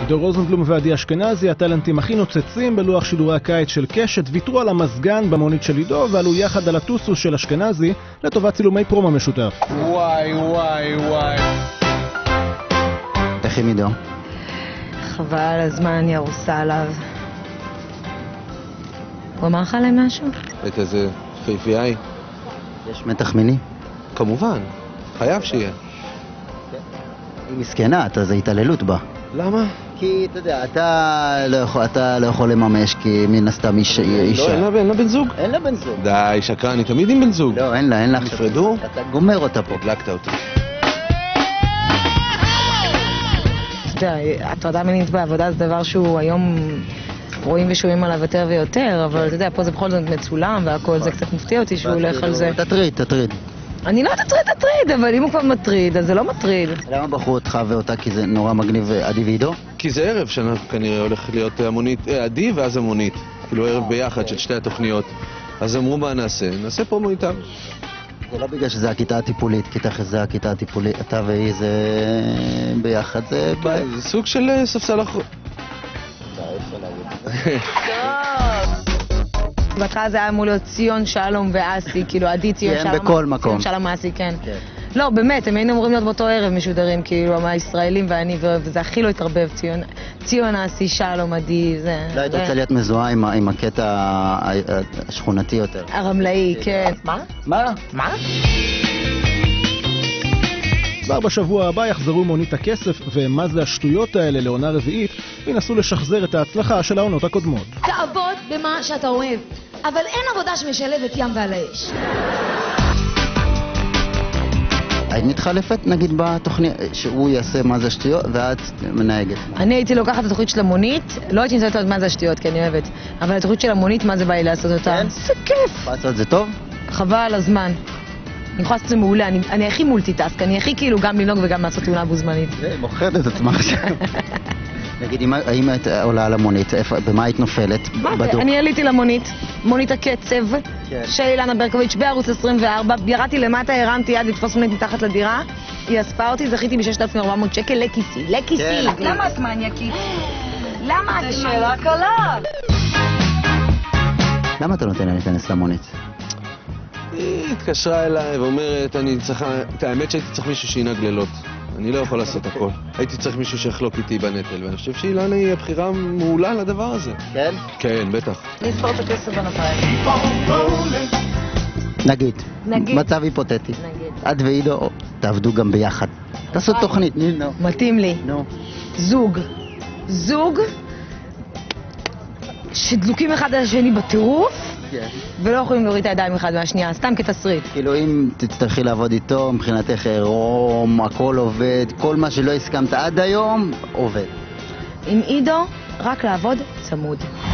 עידו רוזנבלום ועדי אשכנזי, הטלנטים הכי נוצצים בלוח שידורי הקיץ של קשת, ויתרו על המזגן במונית של עידו ועלו יחד על הטוסוס של אשכנזי לטובת צילומי פרומו משותף. וואי וואי וואי. איך עם עידו? חבל על הזמן, ירוסה עליו. הוא אמר לך עליהם משהו? את איזה פייפיאי? יש מתח מיני? כמובן, חייב שיהיה. היא מסכנה, זה התעללות בה. למה? כי אתה יודע, אתה לא יכול לממש כי מן הסתם אישה. לא, אין לה בן זוג? אין לה בן זוג. די, שקרן, היא תמיד עם בן זוג. לא, אין לה. נפרדו? אתה גומר אותה פה. הדלקת אותי. אתה יודע, הטרדה מינית בעבודה זה דבר שהוא היום רואים ושומעים עליו יותר ויותר, אבל אתה יודע, פה זה בכל זאת מצולם והכל, זה קצת מפתיע אותי שהוא הולך על זה. תטריד. אני לא תטריד, אבל אם הוא כבר מטריד, אז זה לא מטריד. למה בחרו אותך ואותה? כי זה נורא מגניב עדי ועידו? כי זה ערב שאנחנו כנראה הולך להיות המונית, עדי ואז המונית. כאילו ערב ביחד של שתי התוכניות. אז אמרו מה נעשה פרומו איתם. זה לא בגלל שזה הכיתה הטיפולית, כי תכף זה הכיתה הטיפולית, אתה והיא זה ביחד, זה... זה סוג של ספסל אחרון. בהתחלה זה היה אמור להיות ציון, שלום ואסי, כאילו עדי ציון, שלום, בכל מקום. ציון, שלום, אסי, כן. לא, באמת, הם היינו אמורים להיות באותו ערב משודרים, כאילו, הישראלים ואני, וזה הכי לא התערבב, ציון, אסי, שלום, עדי, זה... לא, היית רוצה להיות מזוהה עם הקטע השכונתי יותר. הרמלאי, כן. מה? כבר בשבוע הבא יחזרו מונית הכסף ומה זה השטויות האלה לעונה רביעית וינסו לשחזר את ההצלחה של העונות הקודמות. תעבוד במה שאתה אוהב, אבל אין עבודה שמשלבת ים ועל האש. היית מתחלפת נגיד בתוכנית שהוא יעשה מה זה השטויות ואת מנהגת? אני הייתי לוקחת את התוכנית של המונית, לא הייתי נצטעת עוד מה זה השטויות כי אני אוהבת, אבל התוכנית של המונית מה זה בא לי לעשות אותה? זה כיף. לעשות את זה טוב? חבל על הזמן. אני יכולה לעשות את זה מעולה, אני הכי מולטיטאסק, אני הכי כאילו גם לנהוג וגם לעשות תאונה בו זמנית. זה מוכרת את עצמך עכשיו. נגיד, אם את עולה על המונית, במה היית נופלת? אני עליתי למונית, מונית הקצב של אילנה ברקוביץ' בערוץ 24, ירדתי למטה, הרמתי יד לתפוס מונית מתחת לדירה, היא אספה אותי, זכיתי ב6,400 שקל לכיסי. למה את מניאקית? למה את? זה שאלה קלה. למה אתה נותן לה להיכנס למונית? היא התקשרה אליי ואומרת, האמת שהייתי צריך מישהו שינהג לילות. אני לא יכול לעשות הכל. הייתי צריך מישהו שיחלוק איתי בנטל, ואני חושב שאילנה היא הבחירה מעולה לדבר הזה. כן? כן, בטח. לספור את הכסף בנפיים. נגיד, מצב היפותטי. את ועידו תעבדו גם ביחד. תעשו תוכנית, נו. מתאים לי. נו. זוג שדלוקים אחד על השני בטירוף, ולא יכולים להוריד את הידיים אחד מהשנייה, סתם כתסריט. כאילו אם תצטרכי לעבוד איתו, מבחינתך עירום, הכל עובד, כל מה שלא הסכמת עד היום, עובד. עם עידו, רק לעבוד צמוד.